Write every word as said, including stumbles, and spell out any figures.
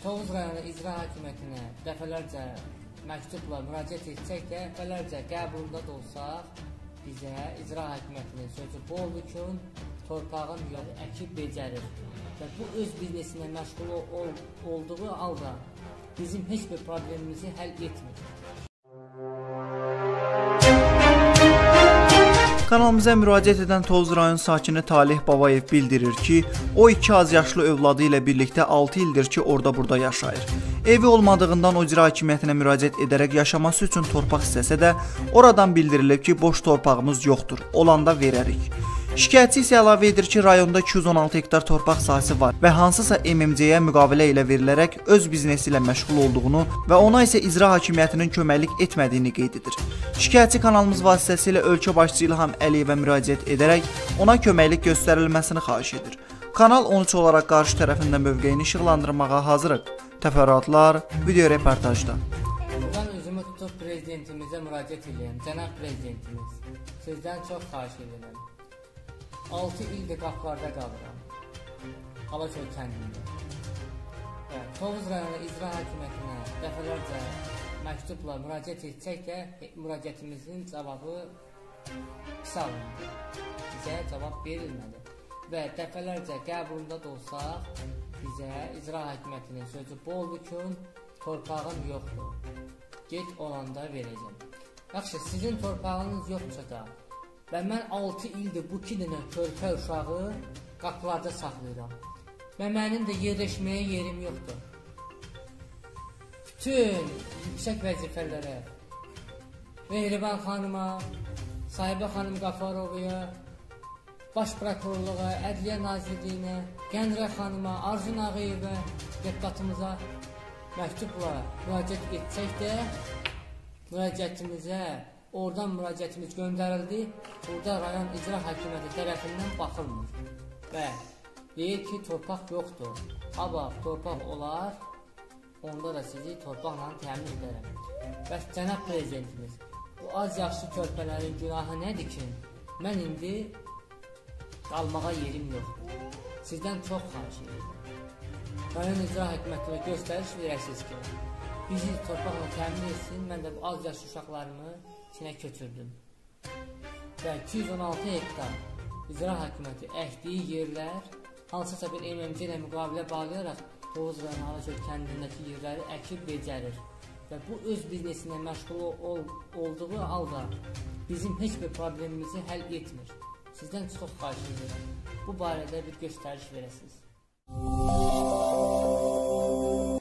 Tovuz rayonu icra hakimiyyətinə dəfələrcə məktubla müraciət etsək də, dəfələrcə qəbulunda da olsaq, bizə icra hakimiyyətinin sözü bu oldu ki, torpağın yox, əkib becərir və bu öz biznesinə məşğul ol olduğu halda bizim heç bir problemimizi həll etmir. Kanalımıza müraciət edən Tovuz rayon sakini Talih Babayev bildirir ki, o iki az yaşlı övladı ilə birlikdə altı ildir ki, orada burada yaşayır. Evi olmadığından o icra hakimiyyətinə müraciət edərək yaşaması üçün torpaq istəsə də, oradan bildirilib ki, boş torpağımız yoxdur, olanda verərik. Şikayətçi isə əlavə edir ki, rayonda iki yüz on altı hektar torpaq sahəsi var və hansısa M M C-yə müqavilə ilə verilərək öz biznesi ilə məşğul olduğunu və ona isə icra hakimiyyətinin köməklik etmədiyini qeyd edir. Şikayətçi kanalımız vasitəsilə ölkə başçısı İlham Əliyevə müraciət edərək ona köməklik göstərilməsini xahiş edir. Kanal on üç olaraq qarşı tərəfindən mövqeyini işıqlandırmağa hazırıq. Təfərrüatlar video reportajda. Buradan özümü tutub prezidentimizə müraciət edirəm. Cənab prezidentimiz, sizdən çox xahiş edirəm. altı ildir qapılarda qalıram. Alaçoy kəndində. Tovuz rayonu icra hakimiyyətinə dəfələrcə məktubla müraciət etsək də, müraciətimizin cavabı pis alındı. Bizə cavab verilmədi. Və dəfələrcə qəbulunda da olsaq, bizə icra hakimiyyətinin sözü bu oldu ki, torpağım yoxdur. Get olanda verəcəm. Yaxşı, sizin torpağınız yoxdursa da, və mən altı ildir bu iki dənə körpə uşağı qapılarda saxlayıram. Və mənim də yerləşməyə yerim yoxdur. Bütün yüksək vəzifələrə, Mehriban xanıma, Sahibə xanım Qafarovaya, Baş prokurorluğa, Ədliyyə Nazirliyinə, Gənclər xanıma, Arzu Nağıyevə, deputatımıza məktubla müraciət etsək də, müraciətimizə oradan müraciətimiz göndərildi. Burada rayon icra hakimiyyəti tərəfindən baxılmır. Və deyir ki, torpaq yoxdur. Amma torpaq olar, onda da sizi torpaqla təmin edərəm. Bəs cənab prezidentimiz, bu az yaşlı körpələrin günahı nədir ki, mən indi qalmağa yerim yoxdur. Sizdən çox xahiş edirəm. Rayon icra hakimiyyətinə göstəriş verəsiniz ki, bizi torpaqla təmin etsin, mən də bu az yaşlı uşaqlarımı içinə köçürdüm. Və iki yüz on altı hektar icra hakimiyyəti əkdiyi yerlər hansısa bir M M C ilə müqavilə bağlayaraq Tovuz rayonu Alaçoy kəndindəki yerləri əkib becərir. Və bu öz biznesinə məşğul ol olduğu halda bizim heç bir problemimizi həll etmir. Sizdən çox xahiş edirəm. Bu barədə bir göstəriş verəsiniz.